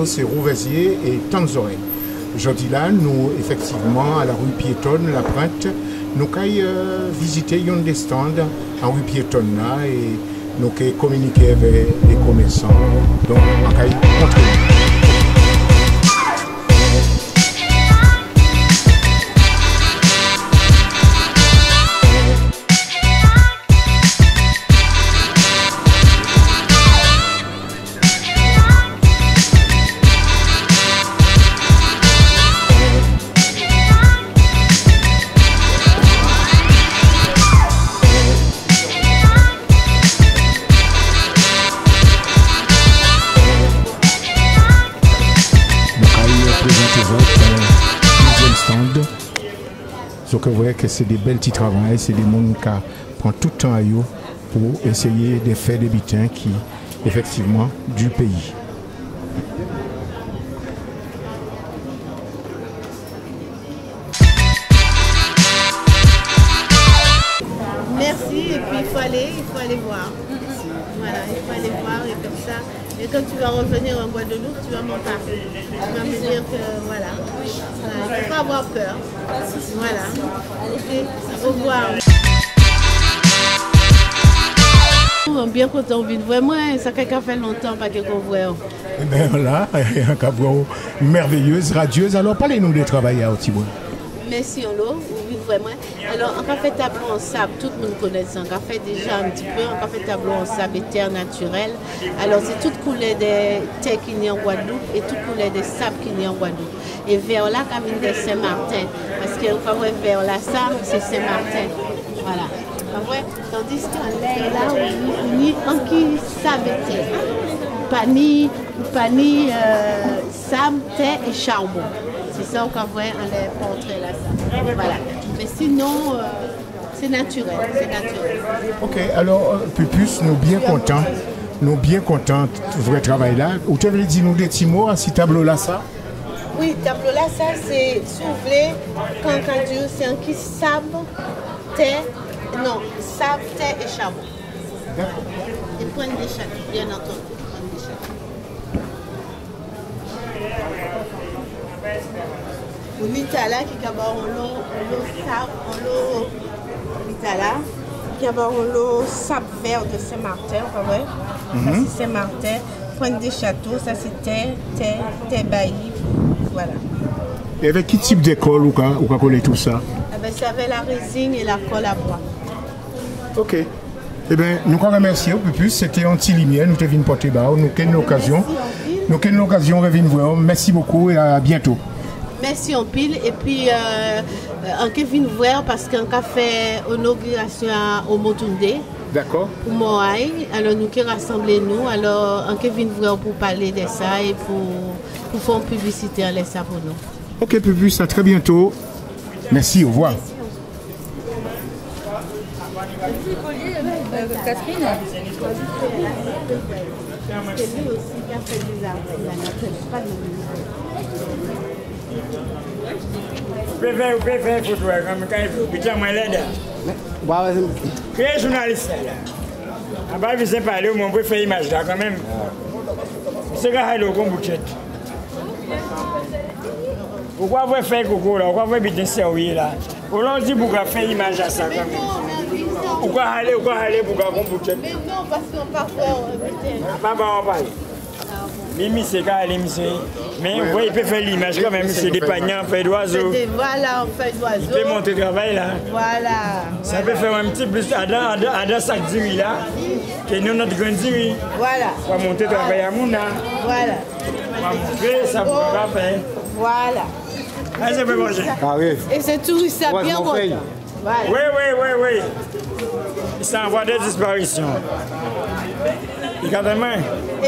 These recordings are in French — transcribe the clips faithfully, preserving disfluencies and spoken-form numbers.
c'est Rouvezier et Tanzoré. Aujourd'hui là, nous, effectivement, à la rue piétonne, la Pointe, nous avons euh, visité un des stands en rue piétonne là et nous avons communiqué avec les commerçants. Donc, on a montré. Donc vous voyez que c'est des belles petits travails, c'est des gens qui prennent tout le temps à eux pour essayer de faire des butins qui, effectivement, du pays. Merci, et puis il faut aller, il faut aller voir. Voilà, il faut aller voir et comme ça. Et quand tu vas revenir en Guadeloupe, tu vas m'en parler. Tu vas me dire que voilà. Voilà, il ne faut pas avoir peur. Voilà. Okay. Au revoir. Bien content de vivre. Vraiment, ça fait longtemps pas qu'on voit. Eh bien là, il y a un cabot merveilleuse, radieuse. Alors parlez-nous de travail à Otibouan. Merci, on l'a, vraiment. Alors, on a fait tableau en sable, tout le monde connaît ça. On a fait déjà un petit peu, on a fait tableau en sable et terre naturelle. Alors, c'est toute couleur de terre qui n'est en Guadeloupe et toute couleur de sable qui n'est en Guadeloupe. Et vers là, comme une de Saint-Martin. Parce que quand on voit vers là, ça, c'est Saint-Martin. Voilà. Tandis qu'en l'air, là, on y a qui sable et terre. Pas ni, pas ni euh, sable, terre et charbon. C'est ça qu'on voit en les portraits là. Ça. Voilà. Mais sinon, euh, c'est naturel, c'est naturel. Ok, alors Pupus, nous bien contents, nous bien contents de votre travail là. Vous t'avez dit nous des petits mots à ce tableau là ça? Oui, tableau là ça c'est soufflé, cancadure, c'est un qui sable, terre, non, sable, terre et charbon. D'accord. Et point de château, bien entendu. Au Mitala qui a l'eau sable, l'eau Mitala qui a l'eau sable vert de Saint-Martin, pas vrai? Ça c'est Saint-Martin, Pointe des Châteaux, ça c'est terre, terre, terre baillie, voilà. Et avec quel type d'école vous avez collé tout ça? Eh ben, c'est avec la résine et la colle à bois. Ok. Eh bien, nous vous remercions, Pupus, c'était un petit lumière, nous te venons porter bas, nous avons une occasion. Nous avons une occasion de venir voir. Merci beaucoup et à bientôt. Merci en pile et puis euh, on peut venir voir parce qu'on a fait l'inauguration au Motunde. D'accord. Pour Moaï, alors nous qui rassembler nous, alors on peut venir voir pour parler de ça et pour, pour faire une publicité à ça pour nous. Ok Pupus, à très bientôt. Merci, au revoir. Catherine. C'est lui aussi qui a fait des arts. Préfère, préfère photo comme quand il faut moi l'aide. Quel journaliste là? Ah bah vous savez parler, on peut faire image là quand même. C'est quand il est au Kombuchet. Pourquoi vous faites coco là? Pourquoi vous bien servir là? On dit pourquoi faire image à ça quand même. Pourquoi aller, pourquoi aller pour Kombuchet? Mais non, parce qu'on parfois on pas bon on parle. Mimi c'est quand elle mais vous voyez, il peut faire l'image quand même, c'est des paniers en feuille d'oiseau. Voilà, en feuille d'oiseau. Il peut monter le travail là. Voilà. Ça peut faire un petit plus à dans sac d'huile là, que nous notre grande d'huile. Voilà. Pour monter le travail à Mouna. Voilà. Pour montrer ça pour faire. Voilà. Ah, c'est pas manger. Ah oui. Et c'est tout ça bien bon. Voilà. Oui, oui, oui, oui. Il s'envoie des disparitions. Il y a des mains.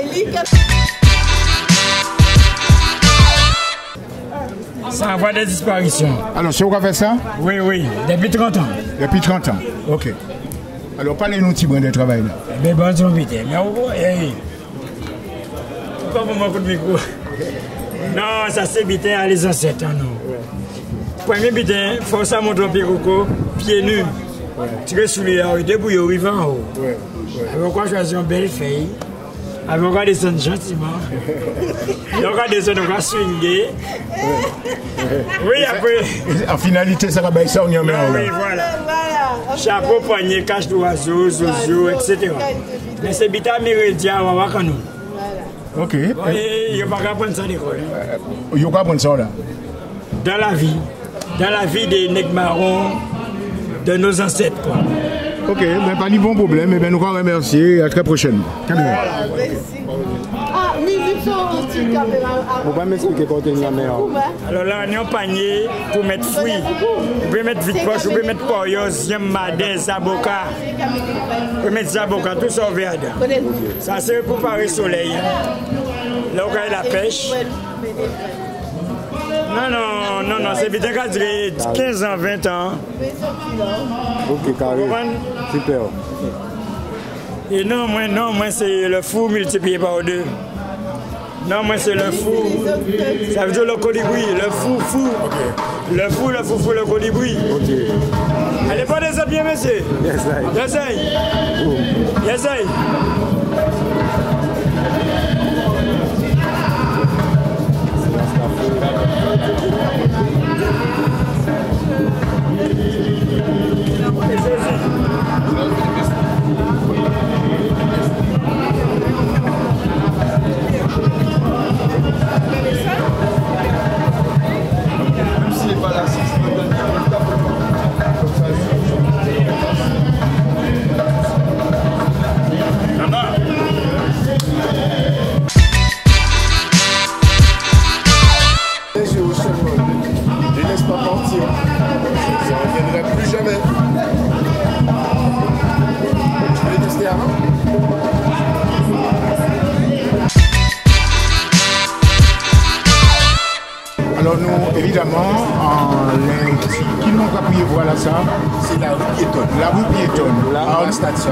Ça envoie des disparitions. Alors, c'est vous qui avez fait ça? Oui, oui, depuis trente ans. Depuis trente ans, ok. Alors, parlez-nous un petit peu de travail là. Mais bon, c'est vite. Mais oh, hey. Pourquoi vous manquez de micro? Non, ça c'est bitin à les ancêtres, non. Premier bitin, il faut ça monter un pied coco, pieds nus. Tu veux sous les hauts, debout, au vivant en haut. Alors, quoi choisir une belle feuille? Avec on va descendre gentiment. On va descendre, on va swinguer. Oui, après. En finalité, ça va bien ça, on y en met Ah, oui, voilà. Chapeau, poignet, cache d'oiseau, zozo, et cetera. Mais c'est bita méridien, on va voir quand nous. Ok. Il n'y a pas qu'à prendre ça à l'école. Il n'y a pas prendre ça là. Dans la vie, dans la vie des nègres marrons, de nos ancêtres, quoi. Ok, mais pas de bon problème. Et bien, nous vous remercier et à très prochainement. Voilà, merci. Ah, oui, oui, ça, on dit caméra. Vous pouvez m'expliquer quand on est la mer. Alors là, on est en panier pour mettre fruits. Vous pouvez mettre vite poche, vous pouvez mettre poyos, madin, zaboka. Vous pouvez mettre zaboka, tout ça au vert. Ça, c'est pour parer le soleil. Là, on a la pêche. Non, non, non, non, c'est bien qu'à durer quinze ans, vingt ans. Ok, carré. Super. Et non, moi, non, moi, c'est le fou multiplié par deux. Non, moi, c'est le fou. Ça veut dire le colibri, le fou, fou. Okay. Le fou, le fou, fou, le colibri. Ok. Allez, pas des autres bien, monsieur. J'essaye. J'essaye. J'essaye. Alors nous, évidemment, en les qui n'ont pas pu voir ça, c'est la rue piétonne. La rue piétonne. Là, à la station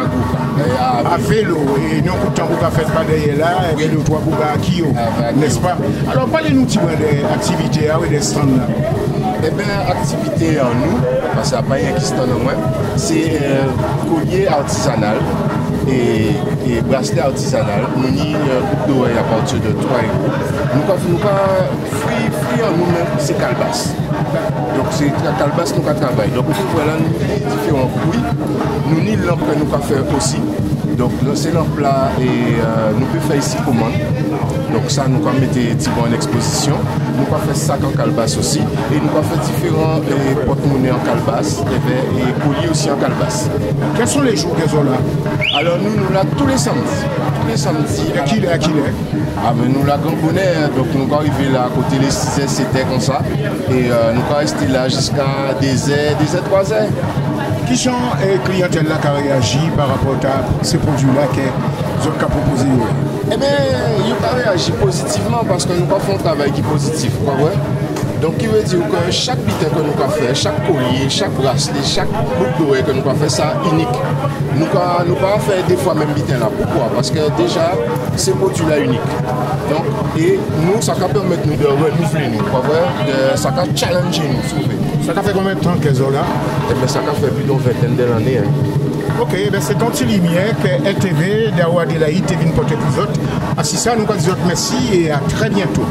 à à vélo. Et nous, pourtant, vous ne faites pas derrière là, et vélo, trois bougas à Kio, n'est-ce pas? Alors, parlez-nous des activités et des stands là. Eh bien, activité en nous, parce qu'il n'y a pas rien qui se donne au moins, c'est euh, collier artisanal et, et bracelet artisanal. Nous avons un groupe d'oreilles à partir de trois euros. Nous avons pas fruit, fruit en nous-mêmes, c'est calebasse. Donc c'est la calebasse nous avons travaillé. Donc vous voilà nous différents fruits. Nous ni l'encre que nous avons fait aussi. Donc c'est leur plat et euh, nous pouvons faire ici commande. Donc ça nous avons mis des petits en exposition. Nous avons fait sac en calebasse aussi. Et nous avons fait différents euh, porte-monnaies en calebasse et, et colliers aussi en calebasse. Quels sont les jours qu'elles sont là? Alors nous, nous là tous les samedis. Tous les samedis. Et qui est à qui est? Ah ben nous la grand bonnet, donc nous sommes arrivés là à côté les six heures, sept heures comme ça. Et euh, nous sommes restés là jusqu'à des heures, des heures, trois heures. Qui sont les clientèles là qui ont réagi par rapport à ces produits-là que vous avez proposés? Eh bien, ils ont réagi positivement parce que nous avons fait un travail qui est positif. Ouais? Donc, il veut dire que chaque bitin que nous avons fait, chaque collier, chaque bracelet, chaque boucle d'oreille que nous avons fait, ça unique. Nous ne pouvons pas faire des fois même bitin là. Pourquoi? Parce que déjà, ces produits-là uniques. Donc, et nous, ça va permettre nous de renouveler nous. De, ça va challenger nous. Ça fait combien de temps qu'elles sont là? Eh bien, ça va faire plus d'une vingtaine d'années. Hein. Ok, ben c'est Tonti Limier que L T V, Dawa Delaït, et vient porter pour vous autres. Ainsi ça, nous vous merci et à très bientôt.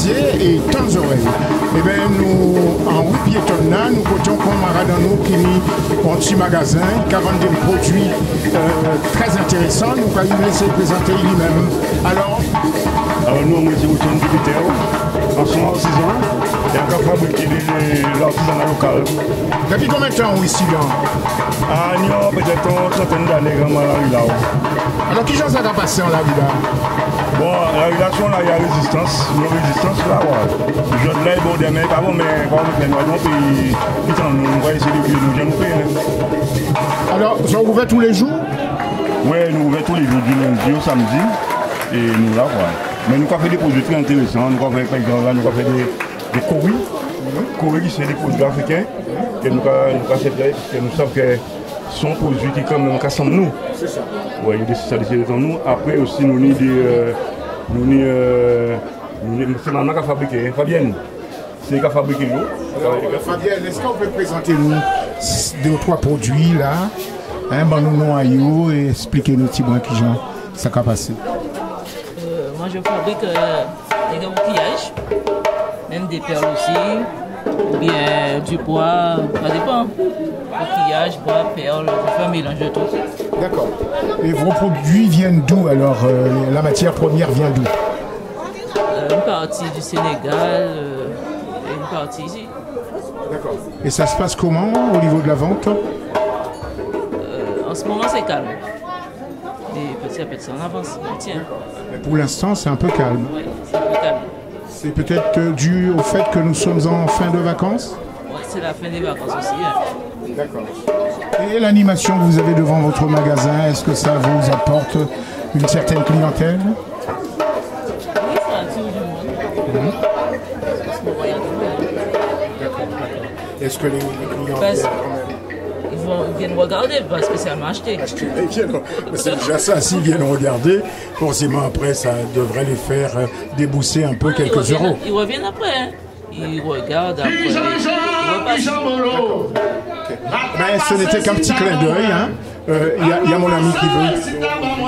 Casier et Tanzoré. Eh bien, nous, en rue piétonne, nous comptons comme dans nous qui mis un petit magasin, qui a vendu des produits euh, très intéressants. Nous allons laisser présenter lui-même. Alors, Alors nous, on est au centre du Pétéo, en soixante-six ans, et encore fabriquer l'artisanat local. Depuis combien de temps ici là? Ah, il y a peut-être une centaine d'années quand même là. Alors, qui j'en a passé en la vie là? Bon, la relation là, il y a résistance, une résistance là, ouais. Je ne l'ai pas demain, pas bon, mais pas bon, mais nous, puis, putain, nous, on va essayer de vivre, nous, j'aime pas. Alors, vous en ouvrez tous les jours? Oui, nous ouvrons tous les jours, du lundi au samedi, et nous là, quoi. Mais nous avons fait des produits très intéressants, nous avons fait, par exemple, là, nous avons fait des, des courris, courris qui sont des produits africains, que nous avons fait, parce que nous savons que ce sont des produits qui, quand même, ressemblent nous. C'est ça. Oui, il y a des spécialités dans nous. Après aussi, nous avons des. Euh, nous avons. Euh, c'est maman qui a fabriqué, Fabienne. C'est elle qui a fabriqué nous. Alors, Fabienne, est-ce qu'on peut présenter nous deux ou trois produits là? Hein, ben, nous non à you et expliquer nos petits bons qui genre ça va passer. Euh, moi je fabrique euh, des coquillages, même des perles aussi, ou bien du bois, ça dépend. Coquillages, bois, perles, je fais un mélange de tout. D'accord. Et vos produits viennent d'où alors? euh, La matière première vient d'où? Euh, une partie du Sénégal euh, et une partie ici. D'accord. Et ça se passe comment au niveau de la vente? Euh, en ce moment c'est calme. Et petit à petit on avance, on tient. Mais pour l'instant c'est un peu calme. Oui, c'est un peu calme. C'est peut-être euh, dû au fait que nous sommes en fin de vacances? Ouais, c'est la fin des vacances aussi. Hein. D'accord. Et l'animation que vous avez devant votre magasin, est-ce que ça vous apporte une certaine clientèle? Oui, ça attire du monde. Mmh. Parce qu'on voyage du monde. D'accord, d'accord. Est-ce que les, les clients Parce- viennent quand même? Ils, vont, ils viennent regarder, pas spécialement acheter. Ils viennent- C'est déjà ça, s'ils viennent regarder, forcément après ça devrait les faire euh, débousser un peu Ils quelques reviennent- euros. Ils reviennent après. Hein. Ils regardent après. Ils repassent. Ben, ce n'était qu'un petit clin d'œil. Hein. Euh, Il y, a- il y a mon ami qui veut.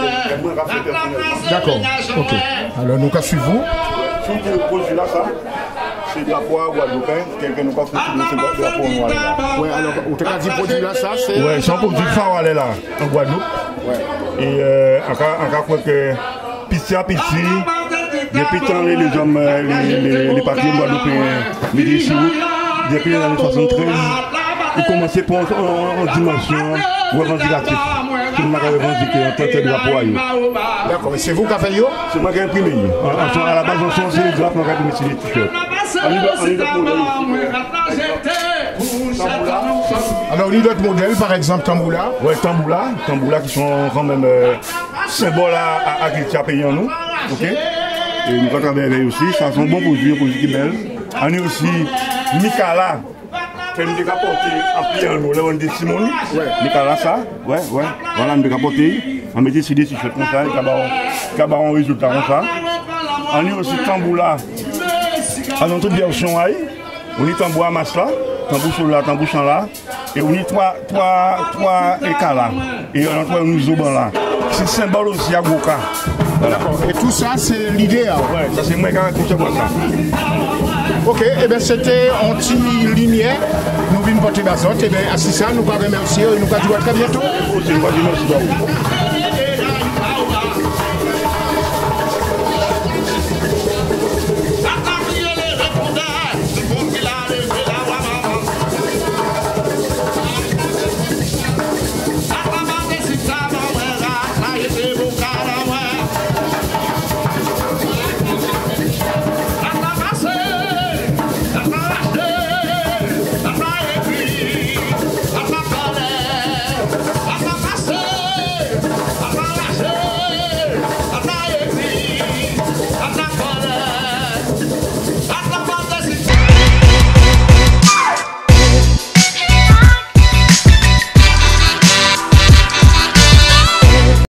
D'accord, ok. Alors nous, qu'à suivez-vous? Tout le produit là, ça, c'est de la poire guadeloupéenne, quelqu'un nous a fait c'est de la poire noire là. Oui, alors, au cas du produit là, ça c'est. Ouais, c'est un produit phare là, en Guadeloupe. Ouais. Et euh, encore quoi que petit à petit, depuis tant les les hommes, euh, les, les, les papiers guadeloupéens, mais des chevaux, depuis les années soixante-treize, ils commençaient pour en, en, en dimension revendicative. Tout le monde a revendiqué en tant que drapeau. D'accord, mais c'est vous qui avez fait yo? C'est moi qui ai imprimé. En- en- À la base, on change les drapes, on a imprimé sur les t-shirts. On y doit- on y doit pour le- Alors, il y a d'autres modèles, par exemple Tamboula. Ouais, Tamboula, Tamboula qui sont quand même euh, symboles à, à, à culture pays en nous. Ok? Et nous avons travaillé aussi, ça sont bons produits, produits qui belles. On a aussi Mikala, que nous avons apporté en pliant nous, là on dit Simon. Mikala, ça, ouais, ouais. Voilà, nous avons apporté, on mettait sur des t-shirts comme ça, qui a un résultat comme ça. On a aussi Tamboula, on a toute version, on a Tamboula Masla, Tamboula sur là, Tamboula champ là. Et on a trois, trois, trois écarts là. Et on a trois nous là. C'est symbole aussi à Goka. D'accord. Et tout ça, c'est l'idée. Hein. Ouais, ça c'est moi qui ai tout ça comme ça. Ok, et bien c'était anti-lumière. Nous venons porter Bazot. Et bien, à ça, nous allons remercier et nous allons dire à très bientôt. Aussi, nous allons dire merci beaucoup.